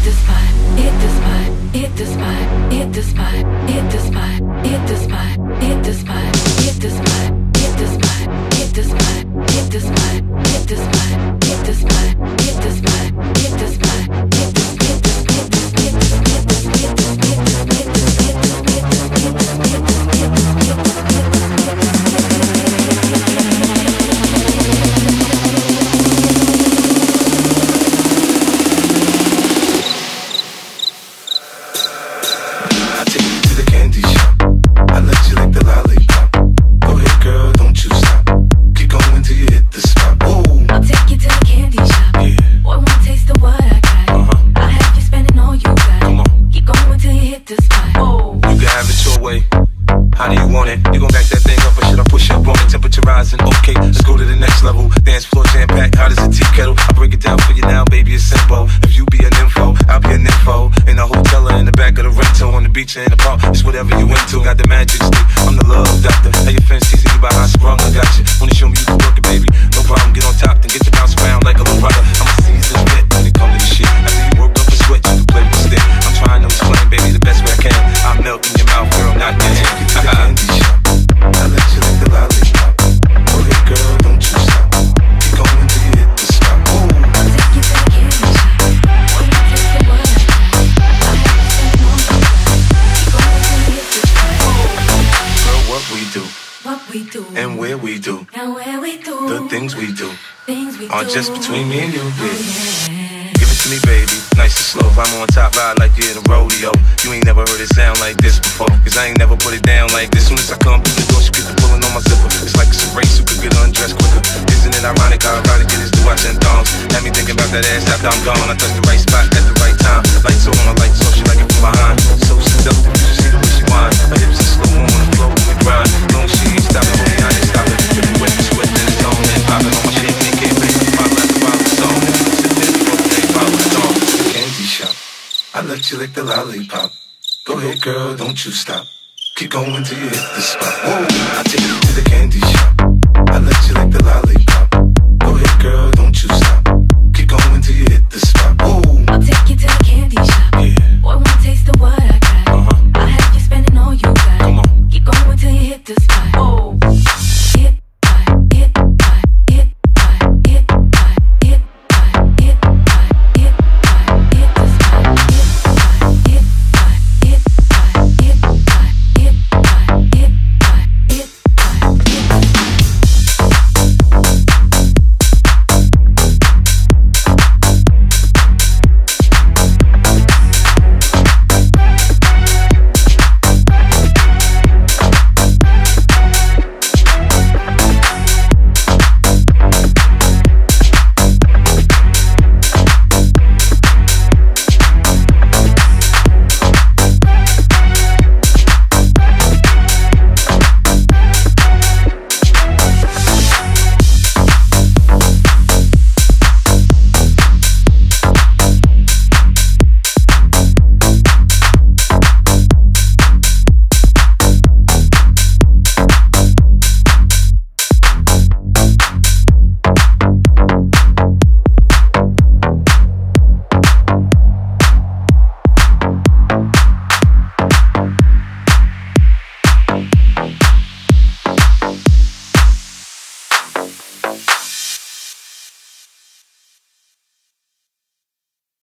In the park, it's whatever you into. Got the magic stick, I'm the love doctor. How your fans teasing you about how I sprung, I got you. Wanna show me you can work it, baby? No problem, get on top, then get your bounce around like a little brother. I'm a seasoned vet when it comes to this shit. After you work up a sweat, you can play with the stick. I'm trying to explain, baby, the best way I can. I melt in your mouth, girl, not your hand. Get to the candy shop, I let you lick the lollipop. Go ahead, girl, don't you stop. Keep going till you hit the spot. Ooh. I'll take you to the candy shop. When you taste the what I got, I'll have you spending all my What we do, and where we do, the things we do, are just between me and you. Yeah. Give it to me, baby, nice and slow. I'm on top, ride like you're in a rodeo. You ain't never heard it sound like this before, cause I ain't never put it down like this. Soon as I come through the door, she get the pulling on my zipper. It's like it's a race, who could get undressed quicker. Isn't it ironic how erotic it is to watch and thongs? Had me thinking about that ass after I'm gone. I touched the right spot at the right time. Lights on, lights off, she like it from behind. So seductive, you should see the way she whine. Her hips are slow on the floor when we grind. Long as she ain't stopping, homie, I ain't stopping. Dripping wet, sweat in the zone, and popping on my shit, and can't play the bottle after bottle song. Sit there, broke, they follow the song. Candy shop, I let you lick the lollipop. Go ahead, girl, don't you stop. Keep going till you hit the spot. Whoa, I take you to the candy shop. I let you lick the lollipop. Go ahead, girl,